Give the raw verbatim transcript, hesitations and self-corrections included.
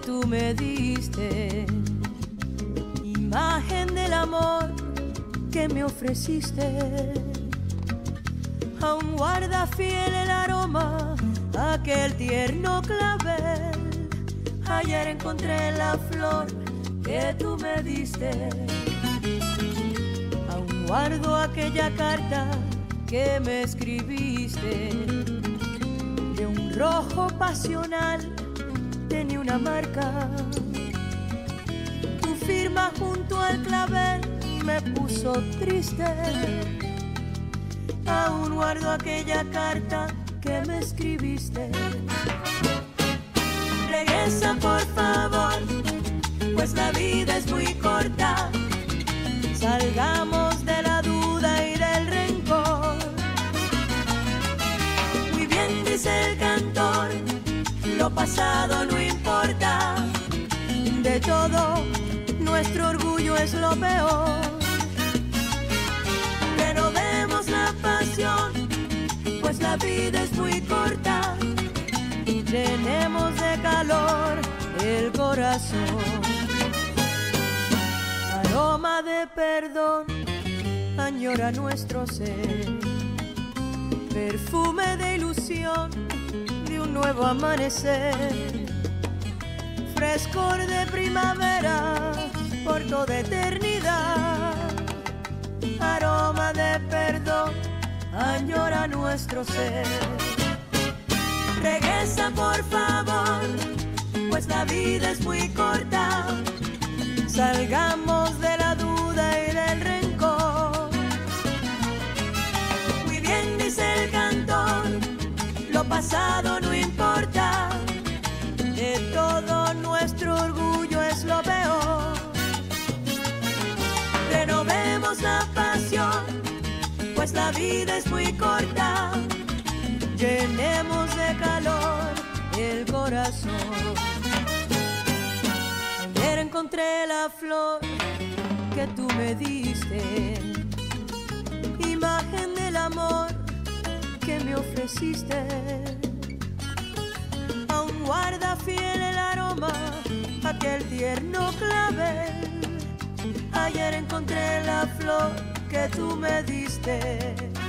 tú me diste, imagen del amor que me ofreciste. Aún guarda fiel el aroma aquel tierno clavel. Ayer encontré la flor que tú me diste. Aún guardo aquella carta que me escribiste. De un rojo pasional tenía una marca. Tu firma junto al clavel me puso triste. Aún guardo aquella carta que me escribiste. Regresa por favor, pues la vida es muy corta. Salgamos de la duda y del rencor. Muy bien dice el cantor, lo pasado no importa. De todo, nuestro orgullo es lo peor. Renovemos la pasión, pues la vida es muy corta. Llenemos de calor el corazón. Aroma de perdón añora nuestro ser. Perfume de ilusión de un nuevo amanecer. Frescor de primavera por toda eternidad. Aroma de perdón añora nuestro ser. Regresa por favor, pues la vida es muy corta. Salgamos de la duda y del rencor. Muy bien dice el cantor, lo pasado no importa. De todo nuestro orgullo es lo peor. Renovemos la pasión, pues la vida es muy corta. Llenemos de calor el corazón. Ayer encontré la flor que tú me diste, imagen del amor que me ofreciste. Aún guarda fiel el aroma aquel tierno clavel. Ayer encontré la flor que tú me diste.